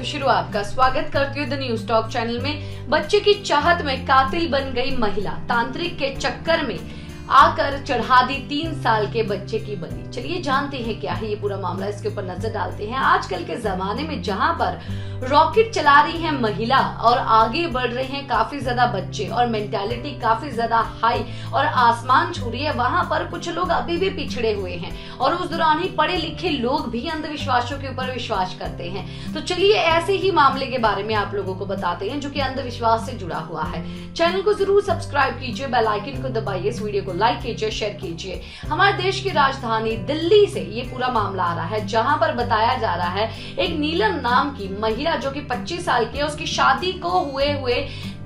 शुरू आपका स्वागत करती हूँ द न्यूज टॉक चैनल में। बच्चे की चाहत में कातिल बन गई महिला, तांत्रिक के चक्कर में आकर चढ़ा दी 3 साल के बच्चे की बलि। चलिए जानते हैं क्या है ये पूरा मामला, इसके ऊपर नजर डालते हैं। आजकल के जमाने में जहां पर रॉकेट चला रही है महिला और आगे बढ़ रहे हैं काफी ज्यादा बच्चे और मेंटालिटी काफी ज्यादा हाई और आसमान छू रही है, वहां पर कुछ लोग अभी भी पिछड़े हुए हैं और उस दौरान ही पढ़े लिखे लोग भी अंधविश्वासों के ऊपर विश्वास करते हैं। तो चलिए ऐसे ही मामले के बारे में आप लोगों को बताते हैं जो कि अंधविश्वास से जुड़ा हुआ है। चैनल को जरूर सब्सक्राइब कीजिए, बेल आइकन को दबाइए, इस वीडियो को लाइक कीजिए, शेयर कीजिए। हमारे देश की राजधानी दिल्ली से ये पूरा मामला आ रहा है, जहां पर बताया जा रहा है एक नीलम नाम की महिला जो कि 25 साल की है, उसकी शादी को हुए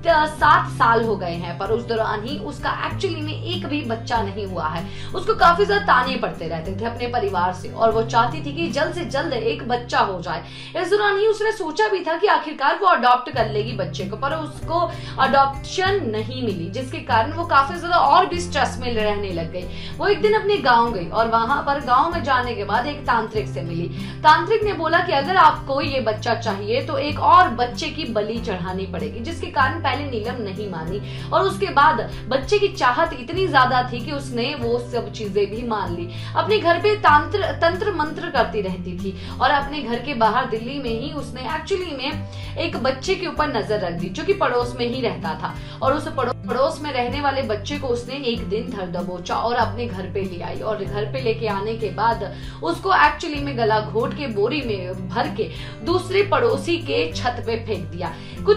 7 साल हो गए हैं, पर उस दौरान ही उसका एक्चुअली में एक भी बच्चा नहीं हुआ है। उसको काफी ज्यादा ताने पड़ते रहते थे अपने परिवार से और वो चाहती थी कि जल्द से जल्द एक बच्चा हो जाए। इस दौरान ही उसने सोचा भी था कि आखिरकार वो अडॉप्ट कर लेगी बच्चे को, पर उसको अडॉप्शन नहीं मिली, जिसके कारण वो काफी ज्यादा और भी स्ट्रेस में रहने लग गई। वो एक दिन अपने गाँव गई और वहां पर गाँव में जाने के बाद एक तांत्रिक से मिली। तांत्रिक ने बोला कि अगर आपको ये बच्चा चाहिए तो एक और बच्चे की बलि चढ़ानी पड़ेगी, जिसके कारण पहले नीलम नहीं मानी और उसके बाद बच्चे की चाहत इतनी ज्यादा थी कि उसने वो सब चीजें भी मान ली। अपने घर पे तंत्र मंत्र करती रहती थी और अपने घर के बाहर दिल्ली में ही उसने एक्चुअली में एक बच्चे के ऊपर नजर रख दी जो कि पड़ोस में ही रहता था और उस पड़ोस में रहने वाले बच्चे को उसने एक दिन धर दबोचा और अपने घर पे ले आई और घर पे लेके आने के बाद उसको एक्चुअली में गला घोट के बोरी में भर के दूसरे पड़ोसी के छत पे फेंक दिया।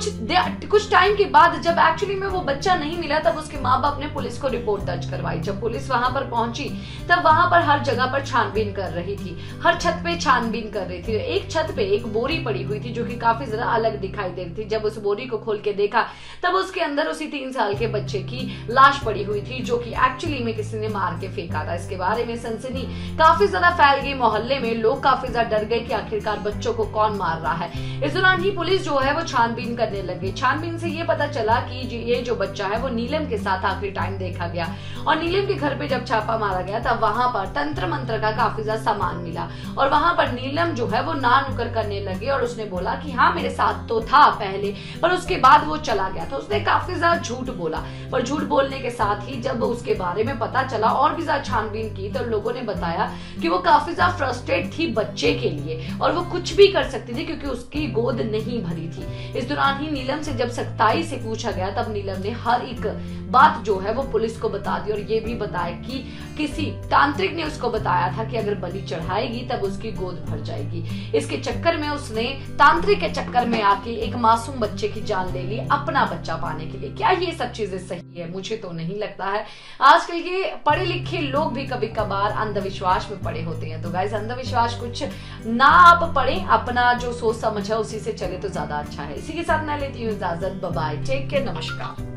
कुछ टाइम के बाद जब एक्चुअली में वो बच्चा नहीं मिला तब उसके माँ बाप ने पुलिस को रिपोर्ट दर्ज करवाई। जब पुलिस वहां पर पहुंची तब वहां पर हर जगह पर छानबीन कर रही थी, हर छत पे छानबीन कर रही थी। एक छत पे एक बोरी पड़ी हुई थी जो कि काफी ज्यादा अलग दिखाई दे रही थी। जब उस बोरी को खोल के देखा तब उसके अंदर उसी 3 साल के बच्चे की लाश पड़ी हुई थी जो कि एक्चुअली में किसी ने मार के फेंका था। इसके बारे में सनसनी काफी ज्यादा फैल गई, मोहल्ले में लोग काफी ज्यादा डर गए कि आखिरकार बच्चों को कौन मार रहा है। इस दौरान ही पुलिस जो है वो छानबीन करने लगी। छानबीन से ये पता चला कि ये जो बच्चा है वो नीलम के साथ आखिरी टाइम देखा गया और नीलम के घर पे जब छापा मारा गया तब वहां पर तंत्र मंत्र का काफी ज्यादा सामान मिला और वहां पर नीलम जो है वो ना नुकर करने लगी और उसने बोला कि हाँ मेरे साथ तो था पहले, पर उसके बाद वो चला गया था। उसने काफी ज्यादा झूठ बोला, पर झूठ बोलने के साथ ही जब उसके बारे में पता चला और भी ज्यादा छानबीन की तो लोगों ने बताया कि वो काफी ज्यादा फ्रस्ट्रेट थी बच्चे के लिए और वो कुछ भी कर सकती थी क्योंकि उसकी गोद नहीं भरी थी। इस दौरान ही नीलम से जब सख्ताई से पूछा गया तब नीलम ने हर एक बात जो है वो पुलिस को बता दी और ये भी बताया कि किसी तांत्रिक ने उसको बताया था कि अगर बलि चढ़ाएगी तब उसकी गोद भर जाएगी। इसके चक्कर में उसने तांत्रिक के चक्कर में आके एक मासूम बच्चे की जान ले ली अपना बच्चा पाने के लिए। क्या ये सब चीजें सही है? मुझे तो नहीं लगता है। आजकल के पढ़े लिखे लोग भी कभी कभार अंधविश्वास में पड़े होते हैं। तो गाइस अंधविश्वास कुछ ना आप पढ़े, अपना जो सोच समझ है उसी से चले तो ज्यादा अच्छा है। इसी के साथ मैं लेती हूँ इजाजत। बाय बाय, टेक केयर, नमस्कार।